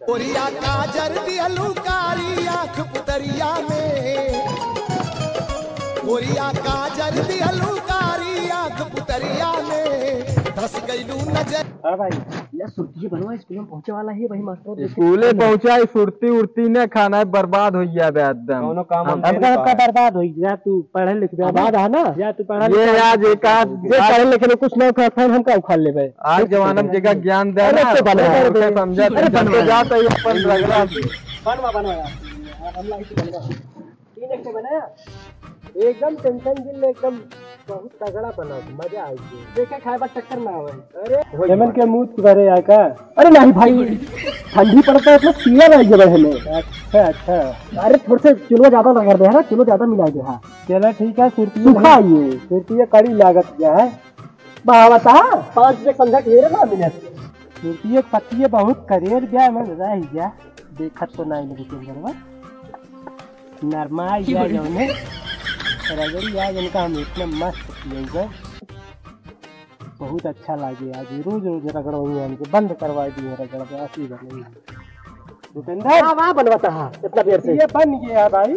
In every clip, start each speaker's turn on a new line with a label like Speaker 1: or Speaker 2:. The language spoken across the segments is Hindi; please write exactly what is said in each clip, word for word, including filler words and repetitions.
Speaker 1: कोरिया काजर दियलू कारी आँख पुतरिया में, कोरिया काजर दियलू कारी आँख पुतरिया में, धस गईलू नजर।
Speaker 2: हाँ भाई यार सुर्ती बनवा स्कूल में पहुंचे वाला है भाई मास्टर
Speaker 3: स्कूले पहुंचा सुर्ती उड़ती ने खाना है बर्बाद हो गया एकदम
Speaker 2: दोनों काम का बर्बाद हो गया। तू पढ़े लिखे बर्बाद है ना या तू पढ़ा
Speaker 3: ये आज एक आज
Speaker 2: पढ़े लिखे में कुछ नहीं खाए हम का उखाड़ ले
Speaker 3: आज जमाना में जगह ज्ञान दे ना समझा जाता है अपन रगड़ा
Speaker 2: बनवा बनवाया हम लाइट बनवा तीन एक बनाया एकदम टेंशन दिल एकदम बहुत तगड़ा बना मजा आएगी देखे खाए बस चक्कर ना आवे। अरे लेमन के मुंह भरे आ का अरे नहीं भाई ठंडी पड़ता है तो सीला रह गया हमें। अच्छा अच्छा अरे थोड़े से चुलो ज्यादा लगा दे है ना चुलो ज्यादा मिला दे। हाँ चलो ठीक है सुरती सुखा ये सुरती ये कड़ी लागत क्या है बता पाँच से समझा घेरे ना मिनट सुरती एक पत्ती बहुत करेर गया मैं रह गया देखा तो नहीं लगे नरमा गया जो ने रगड़ी आज इनका हम इतना मस्त किए बहुत अच्छा लगे आज रोज रोज रगड़ हमको बंद करवा दिए रगड़ ऐसी बनी भूपेंद्र वाह बनवाता है इतना देर से ये बन गया भाई।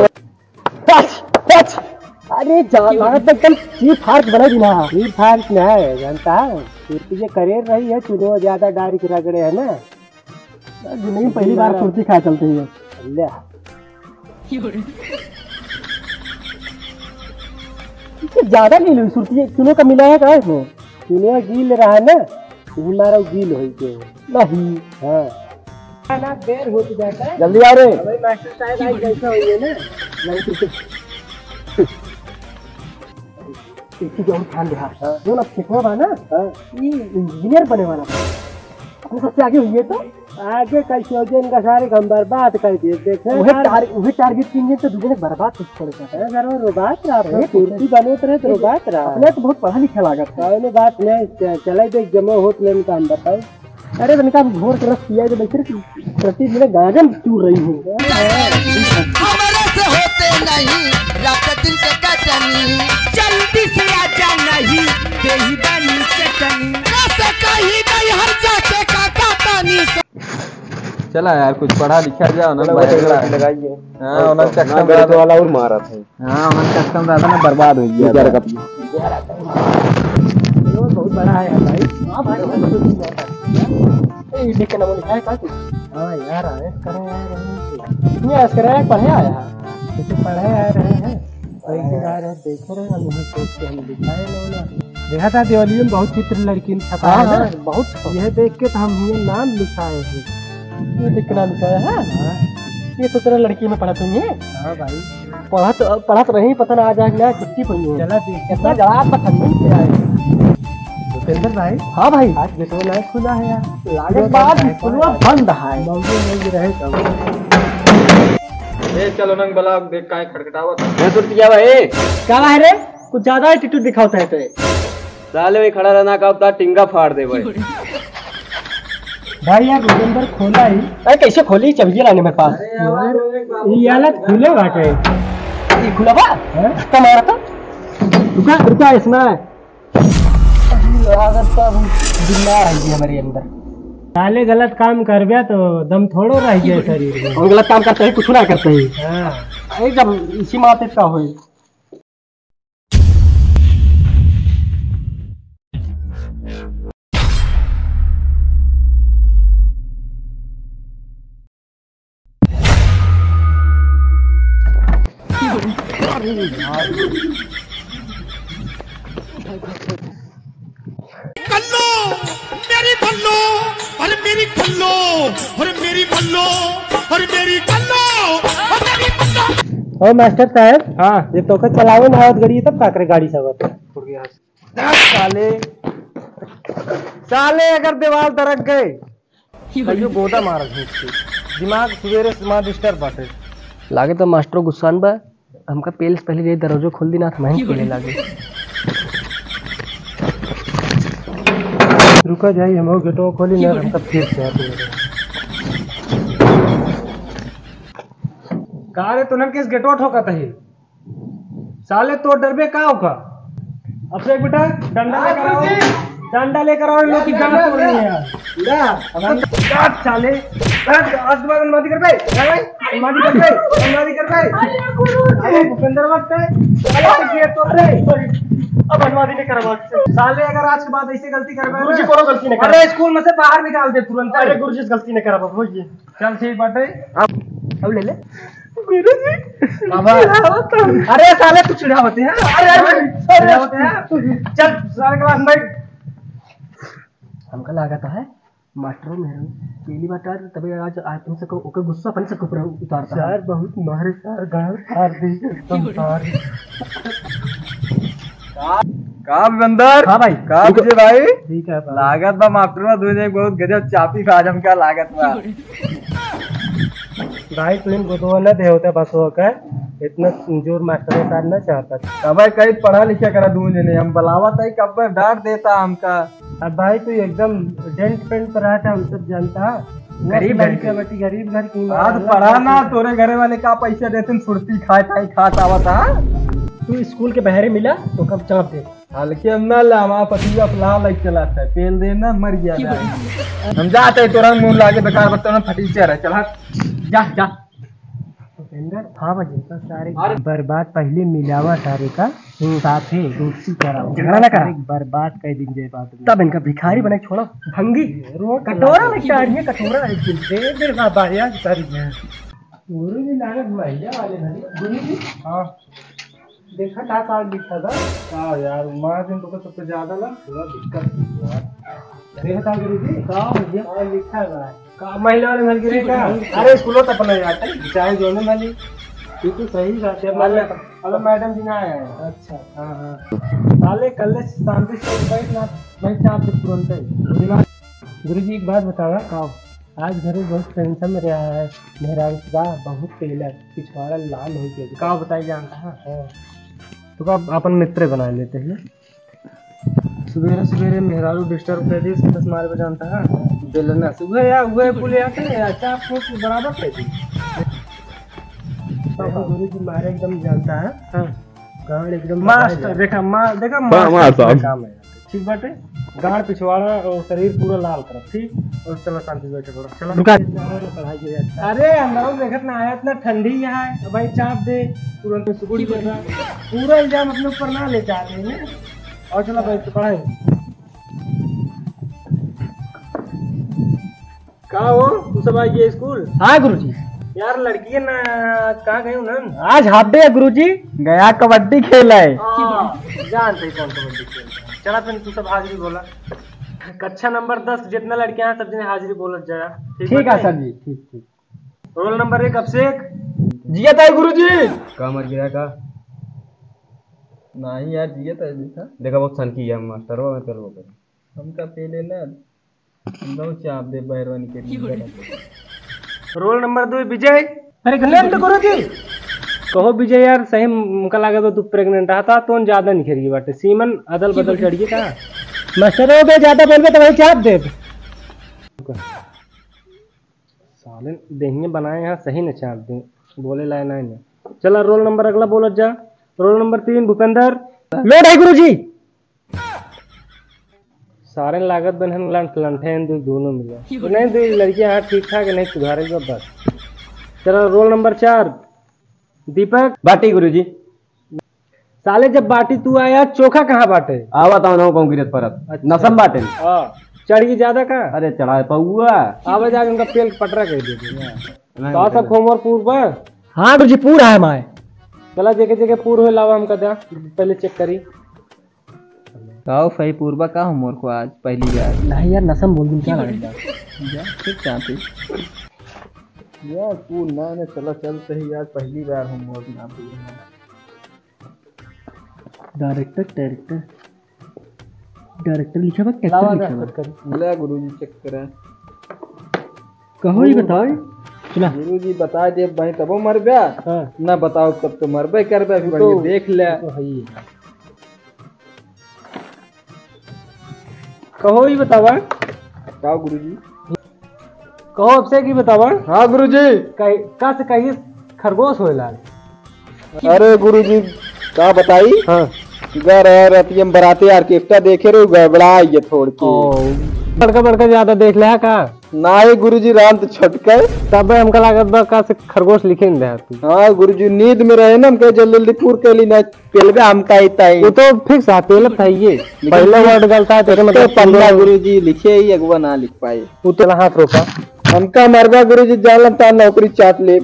Speaker 2: अरे जान एकदम ची फार्क बना दिया ची फार्क में है जानता है सुरती ये करेर रही है चुनो ज्यादा डायरेक्ट रगड़े है ना जिंदगी पहली बार सुरती खा चलती है ज्यादा गील हुई सुरती चुनो का मिला है का इसमें चुनो गील रहा है ना हमारा गील हो गया नहीं। हाँ ना देर हो जाता है जल्दी आ रे भाई मास्टर साहब आज कैसा हुई है ना नहीं किसी जो ध्यान दे। हां जो ना सिखवा ना ये इंजीनियर बने वाला अपने सबसे आगे हुई है तो आगे कैसे हो इनका सारे हम बर्बाद कर दिए देखे वही टारगेट किए तो दूसरे बर्बाद कुछ पड़ता है अगर वो रोबात रहा कुर्सी बने तो तो रोबात रहा अपने तो बहुत पढ़ा लिखा लागत है बात नहीं चले देख जमा होत लेने का हम बताओ। अरे तो निकाल घोर के रस पिया जो बैठे प्रति दिन गाजन चूर रही हूँ
Speaker 1: हमारे से होते नहीं रात दिन के कटनी जल्दी से आजा नहीं देही बनी चटनी कैसे कहीं नहीं हर जाके काका पानी
Speaker 3: चला यार कुछ पढ़ा लिखा जाओ ना
Speaker 2: लगाइए।
Speaker 3: हां उन्हें चक्कर
Speaker 2: मेरा वाला और मारा था।
Speaker 3: हां उन्हें चक्कर दादा ना बर्बाद हो गया यार कब
Speaker 2: ये बहुत बड़ा है भाई। हां भाई ये देख के नाम लिखा है का हां यार आए करे यार ये ऐसे करे पढ़े आया किसी पढ़े आ रहे हैं कोई के आ रहे देख रहे हम नहीं सोच के हम दिखाए ना देखा था दिवाली में बहुत चित्र लड़की ने छपा है ना बहुत यह देख के तो हम ये नाम लिखाए हैं ये देख के नाम लिखाया है ये तो तेरा लड़की में पढ़ा तुमने। हाँ भाई पढ़ा तो पढ़ा तो नहीं पता ना आ जाएगा छुट्टी पड़ी है चला कितना जवाब पसंद से आए भूपेंद्र भाई। हाँ भाई आज गेट में लाइट खुला है यार लागत बाद खुला बंद है मौके में रहे तब
Speaker 3: ए चलो नंग बला देख काहे खटखटावत
Speaker 2: है सुरतिया भाई क्या है रे कुछ ज्यादा एटीट्यूड दिखाता है तो
Speaker 3: साले में खड़ा रहना का अपना टिंगा फाड़ दे भाई।
Speaker 2: भाई यार अंदर खोला ही अरे कैसे खोली चबिया लाने मेरे पास ये हालत खुले बाटे ये खुला बा धक्का मारा था रुका रुका इसमें लागत तो दिल्ला है हमारे अंदर साले गलत काम कर गया तो दम थोड़ो रह गया शरीर में और गलत काम करते हैं कुछ ना करते हैं। हां अरे जब इसी माते का होए
Speaker 1: कल्लो मेरी भल्लो और मेरी कल्लो और मेरी भल्लो और मेरी कल्लो और मेरी भल्लो।
Speaker 2: ओ मास्टर साहब हाँ ये तो का चलावे ना आवत गाड़ी तब का करे गाड़ी सब छूट गया
Speaker 3: साले साले अगर दीवार दरक गए कहियो गोदा मार दिमाग सवेरे से डिस्टर्ब बाटे
Speaker 2: लागे तो मास्टर गुस्सान बा हमका पेल से पहले ये दरवाजा खोल देना था मैं खोले लागे रुका जाइए हम गेटो खोली ना हम तब फिर से आते
Speaker 3: का रे तुनन किस गेटो ठोकत है साले तो डरबे का होगा अब से बेटा डंडा लेकर आओ डंडा लेकर आओ लोग की गांड तोड़ रही है यार। साले आज के बाद अनुमति कर पाए अनुमति कर पाए अनुमति कर पाए अरे भूपेंद्र मत पे साले तो रे अब अनुमति नहीं करवा साले अगर आज के बाद ऐसे गलती कर पाए गुरुजी कोनो गलती नहीं कर अरे स्कूल में से बाहर निकाल दे तुरंत अरे गुरुजी गलती नहीं करवा हो ये चल ठीक बाटे अब अब ले ले गुरुजी बाबा अरे साले तू चिढ़ावते हैं अरे चिढ़ावते हैं चल सारे क्लास में हमका लागत है मास्टर मेरे पहली बात है तभी आज आज तुमसे को ओके गुस्सा अपन से ऊपर उतारता सर बहुत मारे सर गाल फाड़ दी एकदम फाड़
Speaker 4: का बंदर
Speaker 3: हां भाई
Speaker 4: का बुझे भाई
Speaker 3: ठीक है
Speaker 4: लागत बा मास्टर बा दूने बहुत गजब चापी खाजम का लागत बा
Speaker 3: भाई तुम गोदवा न दे होते बस हो के इतना जोर मास्टर के साथ न चाहता
Speaker 4: कब कहीं पढ़ा लिखा करा दूने ने हम बलावत है कब डांट देता हमका
Speaker 3: अब भाई तू एकदम डेंट पेंट पर रहा था हम सब जानता गरीब घर के बेटी गरीब घर की
Speaker 4: आज पढ़ा ना तोरे घरे वाले का पैसा देते छुड़ती खाए था खात आवत हा
Speaker 3: तू स्कूल के बहरे मिला तो कब चाप दे
Speaker 4: हल्के हम ना ला हमारा पतिया फला लग चला था पेल देना मर गया हम जाते तुरंत मुंह लाके बेकार बच्चों में फटीचर है चल जा जा
Speaker 3: हाँ भाई जिनका सारे बर्बाद पहले मिलावा सारे का साथ है दोस्ती करा झगड़ा ना करा बर्बाद कर दिन जे बात तब इनका भिखारी बना छोड़ा भंगी कटोरा में क्या है कटोरा एक दिन दे दे बाबा यार सारी है गुरु जी लागत भैया वाले घरी गुरु जी हां देखा था कार्ड लिखा था हां यार मां दिन तो सबसे ज्यादा ना थोड़ा दिक्कत यार देखा था गुरु जी का भैया और लिखा है का महिला वाले घर गिरे का अरे स्कूलों तक अपना यार चाहे जो ने वाली तू तो सही बात है मान ले अब मैडम जी ना आए हैं अच्छा हां हां साले कल शांति से बैठ ना मैं चाप से तुरंत ही गुरुजी एक बात बतावा का आज घर में बहुत टेंशन में रहा है मेरा का बहुत पहले पिछवाड़ा लाल हो गया का बताई जानता है तो का अपन मित्र बना लेते हैं सवेरे सवेरे मेहरारू डिस्टर्ब कर दी दस मारे पे जानता है बेलना सुबह या हुए पुले आते हैं अच्छा आपको बराबर कर दी गुरु जी मारे एकदम जानता है हां गाड़ एकदम मास्टर देखा मां देखा मास्टर काम है ठीक बाटे गाड़ पिछवाड़ा और शरीर पूरा लाल कर ठीक और चलो शांति से बैठे थोड़ा चलो रुका पढ़ाई के लिए अरे हम देखत ना आया इतना ठंडी यहाँ है भाई चाप दे तुरंत सुकुड़ी कर रहा पूरा इल्जाम अपने ऊपर ना ले जा रहे हैं और चलो बैठ पढ़ाई कहा हो तू सब आइए स्कूल हाँ गुरुजी यार लड़की ना कहाँ गई ना आज हाफ डे है गुरुजी
Speaker 4: गया कबड्डी खेला है
Speaker 3: जानते कौन कबड्डी खेल चला फिर तू सब हाजिरी बोला कक्षा नंबर दस जितना लड़कियां हैं सब जने हाजिरी बोला जरा
Speaker 4: ठीक है सर जी ठीक ठीक
Speaker 3: रोल नंबर एक अभिषेक
Speaker 4: जिया था गुरुजी का मर गया का नहीं यार जिया था देखा देखा बहुत सनकी है मास्टर वो मैं करो हम का पहले ना दो चाप दे बैरवानी के
Speaker 3: रोल नंबर दो विजय अरे गले तो गुरुजी कहो विजय यार सही मुका लगा तो तू प्रेग्नेंट था तो ज्यादा नहीं खेली बाटे सीमन अदल बदल चढ़ गई का मास्टर हो गए ज्यादा बोल के तो भाई चाप दे साले देंगे बनाए यहाँ सही न चाप दे बोले लाए ना ने चला रोल नंबर अगला बोलत जा रोल नंबर तीन भूपेंद्र लोड है गुरुजी सारे लागत बहन लंठ लंठे दो दोनों मिले तो नहीं दो लड़कियां हाँ ठीक ठाक नहीं सुधारेगा बस चलो रोल नंबर चार दीपक
Speaker 4: बाटी गुरुजी
Speaker 3: साले जब बाटी तू आया चोखा कहाँ बाटे
Speaker 4: आवा था ना कांग्रेस परत
Speaker 3: अच्छा।
Speaker 4: नसम बाटे
Speaker 3: हां चढ़ गई ज्यादा का
Speaker 4: अरे चढ़ा पौआ
Speaker 3: आवे जाके उनका पेल पटरा कर दे तो सब होमवर्क पूरा हां गुरुजी पूरा है माय चला जगह जगह पूरा हो लावा हमका दे पहले चेक करी
Speaker 4: काओ सही पूर्वा का होमवर्क को आज पहली बार
Speaker 3: नहीं यार नसम बोल दूं क्या लगेगा
Speaker 4: जा ठीक चाहते यार तू ना ने चला चल सही यार पहली बार होमवर्क ना
Speaker 3: डायरेक्टर डायरेक्टर डायरेक्टर लिखा बा कैसा लिखा बा
Speaker 4: ले गुरुजी चेक करा
Speaker 3: कहो ही बताओ चला
Speaker 4: गुरुजी बता दे भाई तब मर गया
Speaker 3: हां
Speaker 4: ना बताओ कब तो मरबे करबे फिर तो देख ले
Speaker 3: तो है ही कहो ही बतावा
Speaker 4: का गुरुजी
Speaker 3: कहो अभिषेक ही बतावा
Speaker 4: हाँ गुरुजी
Speaker 3: का से कहीं खरगोश होएला
Speaker 4: अरे गुरुजी का बताई
Speaker 3: हाँ
Speaker 4: घर रतियम बराते ऑर्केस्ट्रा देखे रे गड़बड़ा ये थोड़ के
Speaker 3: बड़का बड़का ज्यादा देख लिया का
Speaker 4: नाई गुरुजी राम तो छटके
Speaker 3: तब हमका लागत बा का से खरगोश लिखे न दे तू।
Speaker 4: हाँ गुरुजी नींद में रहे ना हम कहे जल्दी जल्दी पूर के ली ना पेलवे हमका इता ही
Speaker 3: वो तो फिक्स है पेल था ये पहला वर्ड गलता है तेरे मतलब
Speaker 4: पंद्रह गुरुजी लिखे ही अगवा ना लिख पाए
Speaker 3: वो तो हाथ रोका
Speaker 4: हमका मरबा गुरुजी जानल ता नौकरी चाट ले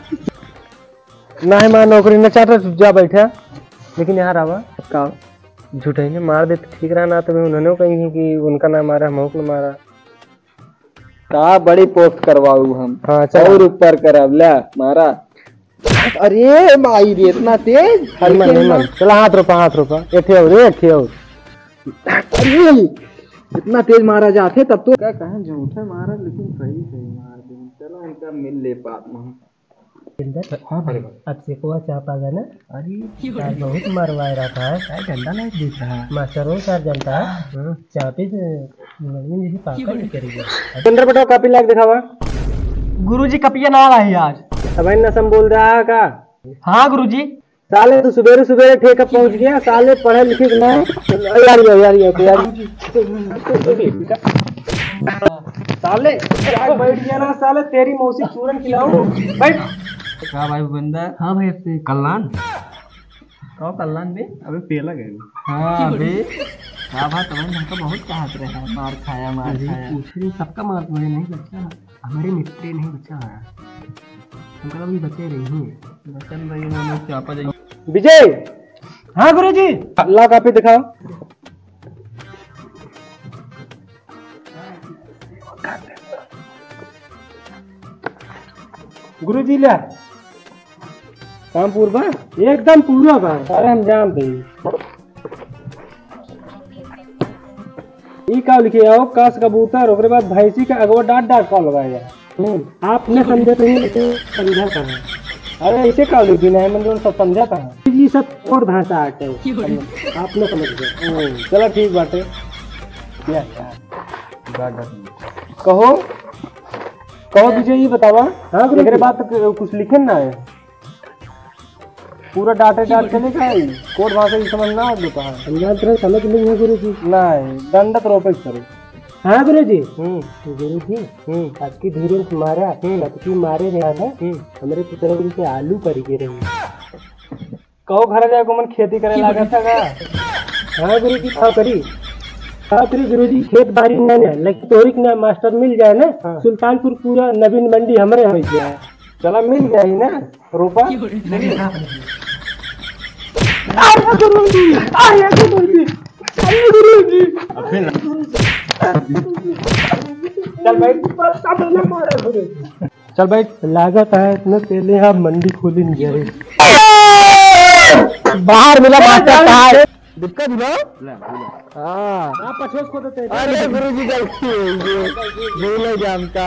Speaker 3: ना है मां नौकरी न चाहता जा बैठा लेकिन यार आवा
Speaker 4: का
Speaker 3: झूठे ने मार दे तो ठीक रहा ना तो उन्होंने कहीं कि उनका ना मारा हम ने मारा
Speaker 4: का बड़ी पोस्ट करवाऊ हम
Speaker 3: हाँ चल
Speaker 4: और ऊपर करब ले मारा अरे माई रे इतना तेज
Speaker 3: हलमन हलमन चला हाथ रोपा हाथ रोपा एठे और एठे और
Speaker 4: अरे इतना तेज मारा जाते तब तो क्या कहें झूठे मारा लेकिन सही सही मार दे चलो उनका मिल ले बात में
Speaker 3: हाँ भाई अब से को चापा गया ना अरे यार बहुत मरवाए रहा है क्या डंडा नहीं दिख रहा मास्टरों सर जनता चापे से मम्मी जैसे पापा नहीं करेगी अंदर बैठो कॉपी लाग दिखावा गुरुजी कपिया ना आया है आज अब इन नसम बोल रहा है का हाँ गुरुजी साले तू सुबेरे सुबेरे ठेका पहुंच गया साले पढ़े लिखे ना यार यार यार यार साले बैठ गया ना साले तेरी मौसी चूरन खिलाऊं बैठ
Speaker 4: क्या भाई बंदा
Speaker 3: हाँ भाई अपने कल्याण
Speaker 4: कहो कल्याण बे
Speaker 3: अबे पेला गए
Speaker 4: हाँ बे क्या बात तुम्हारे हमको बहुत चाहत रहे हैं मार खाया मार खाया
Speaker 3: पूछे सबका मार तुम्हारे नहीं बच्चा हमारे मित्र नहीं बच्चा हमका अभी बचे रही हैं
Speaker 4: बचन भाई उन्होंने चापा जाए
Speaker 3: विजय हाँ गुरुजी अल्लाह काफी दिखाओ गुरुजी ला काम पूरा एकदम पूरा बा अरे हम जानते ई का लिखे आओ कास कबूतर ओकरे बाद भैंसी का अगवा डांट डांट का लगाया आपने समझे तो नहीं समझा कहा अरे ऐसे का लिखी ना मैंने सब समझा कहा ये सब और भाषा आटे आपने समझ गए चलो ठीक बात है क्या कहो कहो विजय ये बतावा हाँ मेरे बात कुछ लिखे ना है पूरा डाटे डाट चलेगा कोड भाषा ही समझना आप लोग कहा समझ नहीं है गुरु जी नहीं दंडत रोपे करो हाँ गुरु जी गुरु जी आज की धीरे मारा सबकी मारे रहा ना हमारे पिछले से आलू करी के रहे कहो घर जाए को मन खेती करे लगा था का हाँ गुरु जी हाँ करी हाँ करी गुरु जी खेत बाड़ी न लेकिन तोरिक ना मास्टर मिल जाए ना सुल्तानपुर पूरा नवीन मंडी हमारे हो गया चला मिल गया ही ना रोपा चल भाई चल भाई लागत है इतने पहले आप मंडी खोली नहीं गए बाहर मिला मास्टर दिक्कत लो हाँ आप पछोस को देते अरे गुरुजी गलती भूल जाम का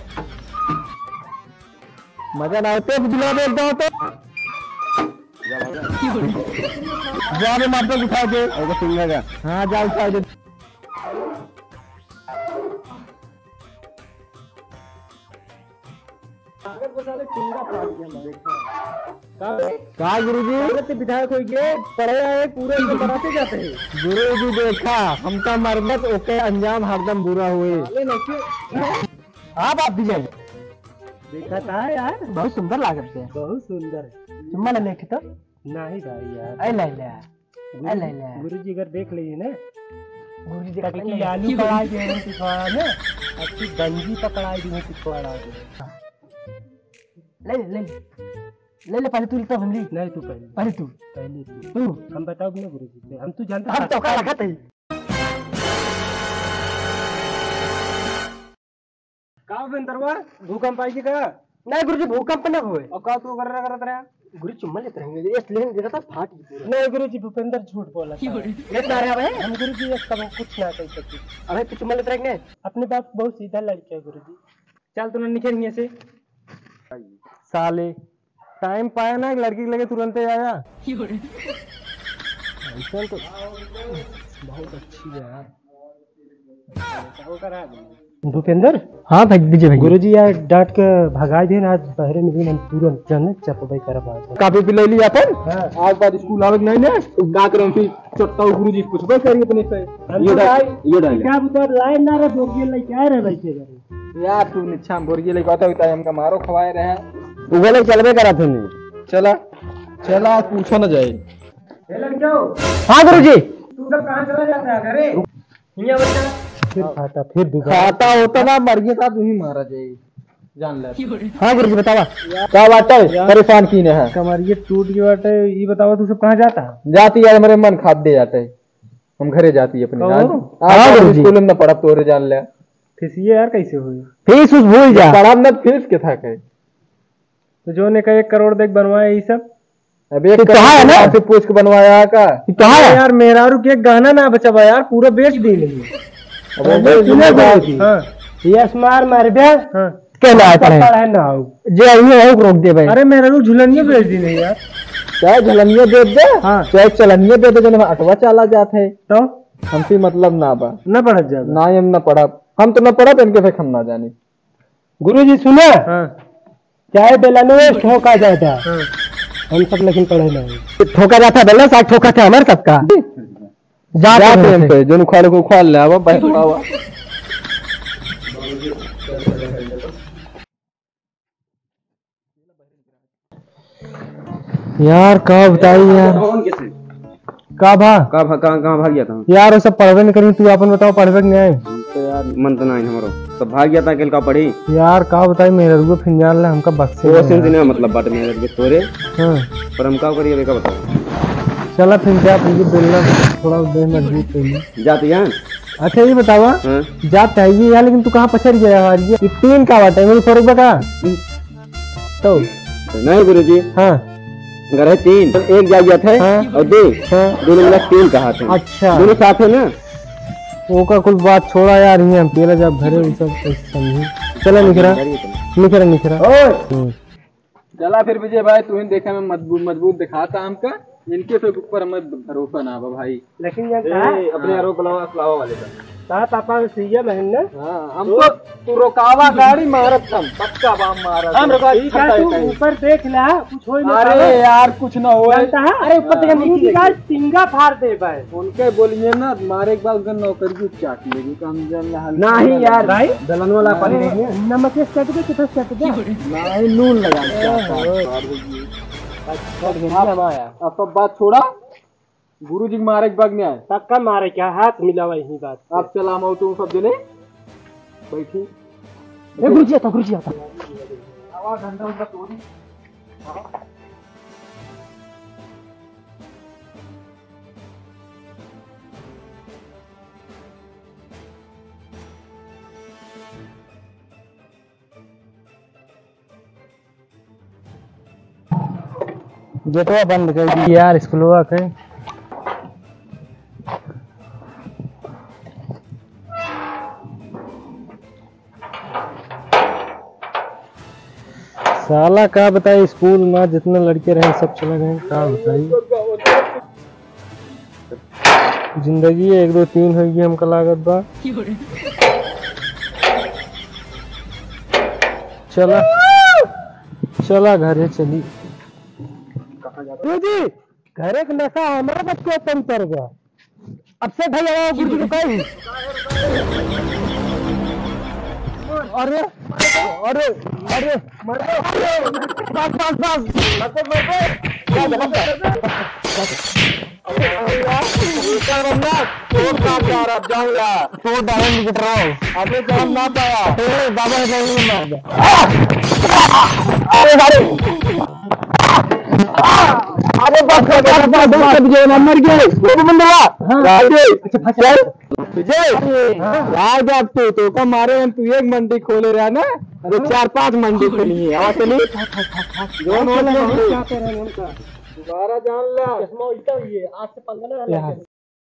Speaker 3: मजा ना आते बुला बोलता हो तो जाओ मारते उठा दे और सिंगा हाँ जाओ उठा दे कहा गुरुजी विधायक हो गए पढ़े आए पूरे बनाते जाते हैं गुरुजी देखा हमका मरमत ओके अंजाम हरदम बुरा हुए आप आप भी जाए देखा था यार बहुत सुंदर लागत है बहुत सुंदर चुम्मा ले लेके तो नहीं भाई यार ऐ ले ले ऐ ले ले गुरुजी अगर देख लीजिए ना गुरुजी देखा कि आलू पकाए दे हैं सिखवाड़ा में अच्छी गंजी पकड़ाई दी है सिखवाड़ा ले ले ले ले पहले तू लिखता हम लिख नहीं तू पहले पहले तू पहले तू तू हम बताओ ना गुरुजी से हम तू जानते हम तो का लगा थे का वेंदरवा भूकंप आई का नहीं गुरुजी भूकंप ना हुए और का तू कर रहा करत रहा गुरु चुम्मा लेते रहेंगे ये लेन देखा था फाट गई नहीं गुरुजी भूपेंद्र झूठ बोला लेट ना रहा है हम गुरुजी ये सब कुछ ना कह सकते अबे तू चुम्मा लेते रहेंगे अपने बाप बहुत सीधा लड़का है गुरुजी चल तू निकल से साले टाइम पाया ना लड़की के लगे तुरंत आया ऐसा तो बहुत अच्छी है यार करा भूपेंद्र। हाँ भाई दीजिए भाई। गुरुजी यार डांट के भगाई दे आज बहरे मिली हम तुरंत जाने चपबाई करब आज।
Speaker 4: कापी पे ले लिया अपन। हां आज बाद स्कूल आवे नहीं ने गा कर हम फिर चट्टा गुरुजी पूछबे करी अपने से। ये डाल ये डाल
Speaker 3: क्या बता लाइन ना रे बोगिए ले क्या रे बैठे करे
Speaker 4: यार तू निछा बोरिए ले कहता होता हमका मारो खवाए रहे
Speaker 3: तू बोले चलबे करा थे नहीं
Speaker 4: चला चला पूछो ना जाए।
Speaker 3: ए लग जाओ। हां गुरुजी तू सब कहां चला जाता है घरे हिया बच्चा फिर खाता फिर दुबारा
Speaker 4: खाता होता ना मर गया था तू ही मारा जाए जान ले।
Speaker 3: हां गुरुजी बतावा
Speaker 4: क्या बात है परेशान कीने है
Speaker 3: कमरिए टूट गई बाटे ये बतावा तू सब कहां जाता है।
Speaker 4: जाती है मेरे मन खाद दे जाते है हम घरे जाती है अपने आज
Speaker 3: हां
Speaker 4: स्कूल में ना पढ़ा तोरे जान ले
Speaker 3: फीस ये यार कैसे हुई फीस उस भूल जा
Speaker 4: पढ़ा ना फीस के था के
Speaker 3: तो जो ने का एक करोड़ देख बनवाया ये सब
Speaker 4: अबे एक कहा है ना से पूछ के बनवाया का
Speaker 3: कहा है यार मेरा रू के गहना ना बचा यार पूरा बेच दी नहीं।
Speaker 4: अब सुने बात
Speaker 3: हां ये स्मार मार बे हां कहना है पढ़े ना जे ये है रोक दे भाई। अरे मेरा रू झुलनिया बेच दी नहीं यार
Speaker 4: चाहे झुलनिया दे दे
Speaker 3: हां
Speaker 4: चाहे चलनिया दे दे जने अटवा चला जात है
Speaker 3: तो
Speaker 4: हमसे मतलब ना बा
Speaker 3: ना पढ़ जा
Speaker 4: ना हम ना पढ़ा हम तो ना पढ़ा इनके फिर हम ना जाने।
Speaker 3: गुरुजी सुने हां चाहे बेला में ठोका जाता हां हम सब लेकिन पढ़े नहीं ठोका जाता बेला साथ ठोका था हमारे सबका जा प्रेम पे
Speaker 4: जो उखाड़ को उखाड़ ले आवा बैठावा
Speaker 3: यार का बताई यार का भा
Speaker 5: का भा कहां कहां भाग गया था
Speaker 3: यार वो सब पढ़वे नहीं करी तू अपन बताओ पढ़वे नहीं आए
Speaker 5: तो यार मन तो नहीं हमारो तो भाग गया था केल का पढ़ी
Speaker 3: यार का बताई मेरे रुको फिर जान ले हमका बक्से
Speaker 5: वो सेंस नहीं मतलब बात मेरे के तोरे
Speaker 3: हां
Speaker 5: पर हम का करिए बेका बताओ
Speaker 3: चला फिर क्या अपनी बोलना थोड़ा देह मजबूत चाहिए
Speaker 5: जाती है।
Speaker 3: अच्छा ये बतावा
Speaker 5: हां
Speaker 3: जात है ये यार लेकिन तू कहां पछड़ गया यार ये तीन का बात है मेरे फर्क बता तो
Speaker 5: नहीं गुरुजी
Speaker 3: हां
Speaker 5: घर है तीन तो एक जागिया थे
Speaker 3: हाँ?
Speaker 5: और दो
Speaker 3: हां
Speaker 5: दोनों मिला तीन कहा थे
Speaker 3: अच्छा
Speaker 5: दोनों साथ है ना
Speaker 3: वो का कुछ बात छोड़ा यार ये हम पहले जब घरे वो सब समझी चला निकरा निकरा निकरा
Speaker 4: ओए चला फिर विजय भाई तू इन देखा में मजबूत मजबूत दिखाता हमका इनके पे ऊपर हमें भरोसा ना बा भाई
Speaker 3: लेकिन यार
Speaker 4: अपने आरोप लगावा खिलावा वाले का
Speaker 3: ता पापा सीया बहन ने
Speaker 4: हां हमको तू रोकावा गाड़ी मारत हम पक्का बाम मारत
Speaker 3: हम रोका ठीक है तू ऊपर देख ले कुछ होई ना
Speaker 4: अरे यार कुछ ना होए
Speaker 3: अरे ऊपर देख नीचे का सिंगा फाड़ दे भाई
Speaker 4: उनके बोलिए ना मारे के बाद उनका नौकरी की चाट लेगी काम जान ला हाल
Speaker 3: नहीं यार भाई
Speaker 4: दलन वाला पानी नहीं है
Speaker 3: नमक से कट के कितना कट दे
Speaker 4: नहीं नून लगा अच्छा अब बात छोड़ा गुरुजी मारे के बाद में आए
Speaker 3: पक्का मारे क्या हाथ मिलावा यही बात
Speaker 4: अब चला मैं तुम सब जने बैठी
Speaker 3: ए गुरुजी आता गुरुजी आता
Speaker 4: आवाज घंटा उनका तोड़ी
Speaker 3: गेटवा बंद कर दी यार स्कूलवा के साला का बताए स्कूल में जितने लड़के रहे सब चले गए का बताइए जिंदगी एक दो तीन होगी हमका लागत बा चला चला घरे चली गुरुजी घर एक नशा हमारा बच्चे तम कर गया अब से भाई आओ गुरुजी को कहीं अरे अरे अरे मर गए बस बस बस मत मत अब जाऊंगा तो डायरेक्ट निकट रहा अबे जान ना पाया बाबा नहीं मार दे अरे अरे बस बस बस विजय मर गए वो बंदवा राजे चल विजय यार अब तू तो का मारे हम तू एक मंडी खोले रहा ना अरे चार पांच मंडी खोली है आवाज चली जोन हो क्या कर रहे हैं हमका दोबारा जान ला चश्मा उल्टा हुई है आज से पंद्रह यार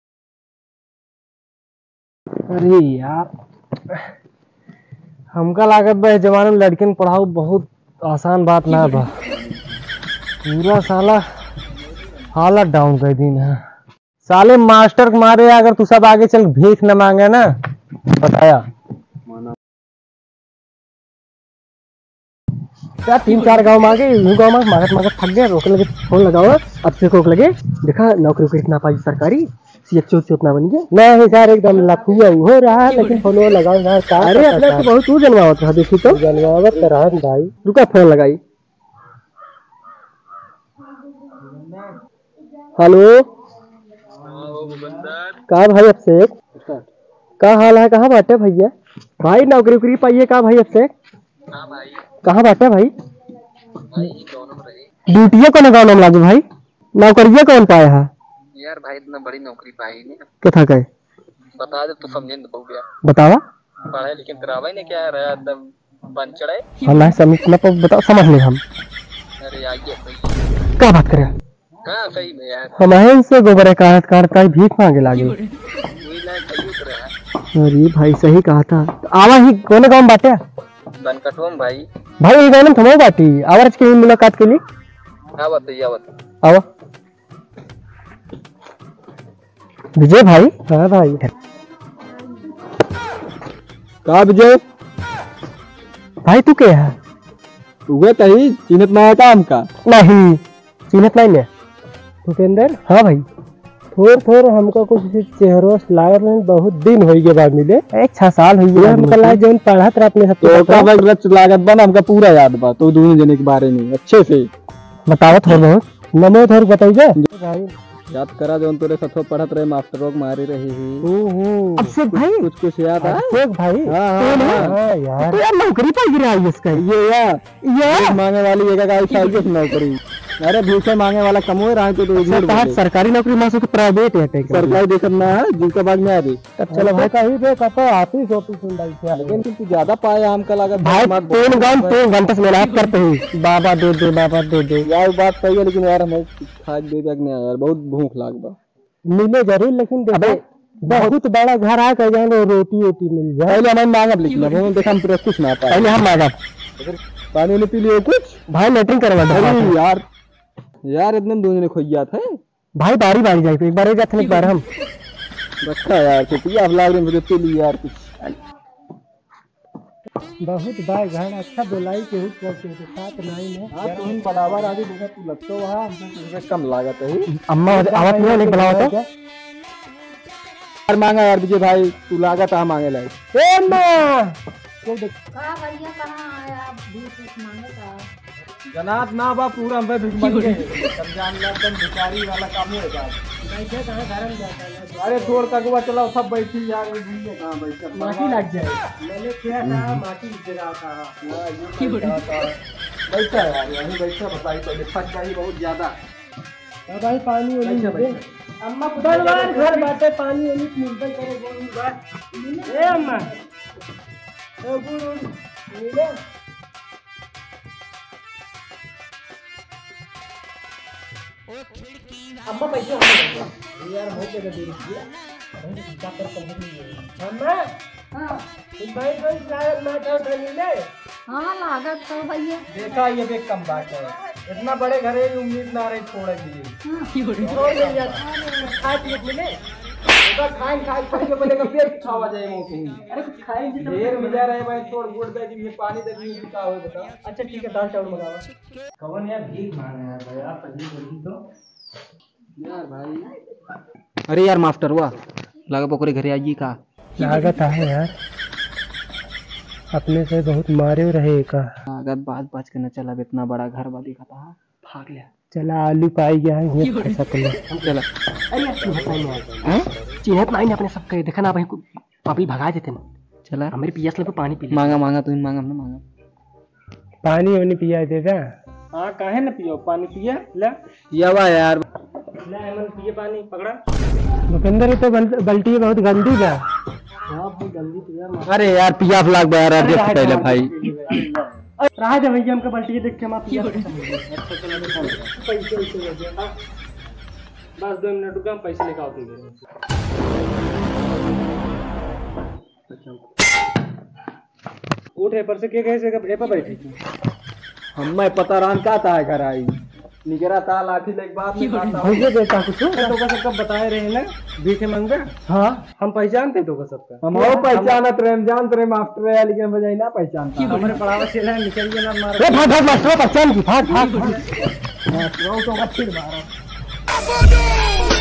Speaker 3: अरे यार हमका लागत बा जमाने में लड़कियन पढ़ाओ बहुत आसान बात ना बा पूरा साला हालत डाउन कर दी ना साले मास्टर के मारे अगर तू सब आगे चल भीख न मांगे ना बताया यार तीन चार गांव मांगे यूं गांव में मागत मागत थक गए रोक लगे फोन लगाओ अब से रोक लगे देखा नौकरी वोकरी इतना पाई सरकारी सीएचओ चोतना बन गया नहीं सर एकदम लफुआ हो रहा है लेकिन फोन लगाओ यार अरे अपने तो बहुत तू जनवावत रहा देखी तो जनवावत रहा भाई रुका फोन लगाई हेलो का भाई अभिषेक का हाल है कहाँ बाटे भैया भाई नौकरी वोकरी पाइए का भाई अभिषेक कहाँ बाटे भाई ड्यूटिया कौन गाँव नाम लागू भाई नौकरिया कौन पाया है
Speaker 6: यार भाई इतना बड़ी नौकरी पाई नहीं
Speaker 3: क्या कहे
Speaker 6: बता दे तू समझे तो गया
Speaker 3: बतावा
Speaker 6: पढ़े लेकिन करावा ही नहीं क्या रहा एकदम बन चढ़े
Speaker 3: अल्लाह समझ ना बताओ समझ ले हम
Speaker 6: अरे आइए सही
Speaker 3: क्या बात करे
Speaker 6: हाँ सही में यार
Speaker 3: हमारे से गोबर काट काट का भीख मांगे लागे
Speaker 6: वही लायक सही उतर रहा
Speaker 3: अरे भाई सही कहा था आवा ही कौन गाँव बाटे
Speaker 6: बनकटोम भाई
Speaker 3: भाई ये गाँव में थमा बाटी आवाज के लिए मुलाकात के लिए
Speaker 6: आवत है आवत
Speaker 3: आवा विजय भाई हाँ भाई
Speaker 4: का विजय
Speaker 3: भाई तू क्या है
Speaker 4: उगे तही चिन्हत ना काम का
Speaker 3: नहीं चिन्हत नहीं है भूपेंद्र हाँ भाई थोड़ थोड़ हमको कुछ चेहरों लागर में बहुत दिन हो गए बाद मिले एक छह साल हो गए हमको लगा जो पढ़त रहा अपने
Speaker 4: तो का रच लागत बन हमका पूरा याद बा तो दोनों जने के बारे में अच्छे से
Speaker 3: बताओ थोड़ा बहुत नमो थोड़ बताइए भाई
Speaker 4: याद करा जो तोरे साथ पढ़त रहे मास्टरों को मारी रही ही
Speaker 3: अभिषेक भाई
Speaker 4: कुछ कुछ याद है
Speaker 3: अभिषेक भाई
Speaker 4: हाँ, हाँ, हाँ।
Speaker 3: हाँ, यार तो यार नौकरी पाई गिरा है इसका
Speaker 4: ये यार ये मांगे वाली एक गाड़ी चाहिए नौकरी अरे भूखे मांगे वाला कमोए रहा है तो तो
Speaker 3: सरकारी नौकरी मासो तो प्राइवेट है
Speaker 4: सरकारी देखत ना है जिनका बाद में आ रही
Speaker 3: तब चलो भाई का ही देखा तो ऑफिस ऑफिस सुनदाई से
Speaker 4: लेकिन तू ज्यादा पाया हमका लागत
Speaker 3: भाई तीन घंटे तीन घंटे से मेहनत करते हैं बाबा दे दे बाबा दे दे
Speaker 4: यार बात सही है लेकिन यार हमें खाद दे दे नहीं यार बहुत भूख लाग बा
Speaker 3: मिले जरूर लेकिन देखो बहुत बड़ा घर आ कर जाए रोटी वोटी मिल जाए
Speaker 4: पहले हमें मांगब लिखना वो देखा हम पूरा कुछ ना पाए
Speaker 3: पहले हम मांगा
Speaker 4: पानी वाली पी लियो कुछ
Speaker 3: भाई लेटरिंग करवा दो
Speaker 4: यार यार इतने दोनों ने खोइया थे
Speaker 3: भाई बारी बारी जाए एक बार जाते एक बार हम
Speaker 4: रखा यार तो पिया लाग रहे मुझे पी ली यार कुछ
Speaker 3: बहुत बार घर अच्छा बोलाई के हुट करते हैं साथ नहीं है
Speaker 4: हां तो हम बराबर आगे देखा तू लगतो वहां हमसे कम लागत है
Speaker 3: अम्मा आवाज नहीं लेके बुलाओ तो
Speaker 4: यार मांगा यार विजय भाई तू लागत आ मांगे लाई
Speaker 3: ए अम्मा
Speaker 7: का भैया कहाँ आया आप बीस बीस मांगे का
Speaker 4: जनात ना बा पूरा हम भिख मांग के समझान एकदम भिखारी वाला काम है का
Speaker 3: कैसे कहां गरम जाता है
Speaker 4: अरे छोड़ कगवा चलाओ सब बैठी यार भूले कहां बैठ
Speaker 3: माटी लग जाए मैंने क्या कहा माटी गिरा था
Speaker 4: हां ये बैठा बैठा यार यहीं बैठा बताई तो फट गई बहुत ज्यादा
Speaker 3: अब भाई पानी वाली दे अम्मा पुदलवार घर बाटे पानी वाली मिलता करे बोली बात ए अम्मा ए गुरु मिले अम्मा पैसे होंगे यार बहुत जगह दे दिया क्या कर सकते अम्मा
Speaker 7: हाँ
Speaker 3: तुम भाई कोई शायद ना था मिले
Speaker 7: हाँ लागत तो भैया
Speaker 4: देखा ये भी कम बात है इतना बड़े घरे उम्मीद ना रही छोड़े दिए
Speaker 3: छोड़ मिल जाता खाए पीने मिले
Speaker 4: तो खाए खाए खाए बोले का पेट खावा जाए मुंह में
Speaker 3: अरे कुछ खाएंगे तो
Speaker 4: ढेर मिला रहे भाई छोड़ गुड़ दे दी पानी दे दी का हो बता
Speaker 3: अच्छा ठीक है दाल चावल मंगावा कौन यार भीख मांगा है भाई आप पहली बोली तो
Speaker 4: यार भाई अरे यार मास्टर हुआ लगा पकोरे घरे आइए का
Speaker 3: लागत है यार अपने से बहुत मारे रहे का
Speaker 4: लागत बात बात के न चला इतना बड़ा घर वाली का था भाग लिया
Speaker 3: चला आलू पाई गया है ये पैसा तो
Speaker 4: हम चला
Speaker 3: अरे चिन्हत नहीं है चिन्हत नहीं अपने सब कहे देखा ना भाई पापी भगा देते ना
Speaker 4: चला
Speaker 3: हमारे पियास लगे पानी पी
Speaker 4: मांगा मांगा तुम मांगा हमने मांगा
Speaker 3: पानी वानी पिया देगा
Speaker 2: हाँ काहे न पियो पानी पिया ले
Speaker 4: यावा यार
Speaker 2: ले हेमंत पिए पानी पकड़ा
Speaker 3: भूपेंद्र तो बल्टी बहुत गंदी है
Speaker 2: हाँ भाई गंदी पिया
Speaker 4: अरे यार पिया फ्लाग यार एडजस्ट पहले भाई
Speaker 3: रहा दे भैया हमको बल्टी देख के हम पिया
Speaker 2: पैसे वैसे हो गया हाँ बस दो मिनट रुका पैसे लेकर आओ तुम उठ है पर से के कैसे ए पर बैठी थी
Speaker 4: हम मैं पता रान का था घर आई निगरा था लाठी ले बाद में खाता
Speaker 3: मुझे देता कुछ
Speaker 2: तो का सबका बताए रहे ना भीखे मंगा।
Speaker 3: हाँ
Speaker 2: हम पहचानते तो का सबका।
Speaker 4: हम और पहचानत रहे, हम जानते रहे मास्टर है लेकिन बजाई ना पहचानता।
Speaker 2: हमारे पढ़ावा चला है निकलिए ना मार।
Speaker 3: ए भाग भाग मास्टर पहचान की भाग भाग
Speaker 2: तो का फिर मारा।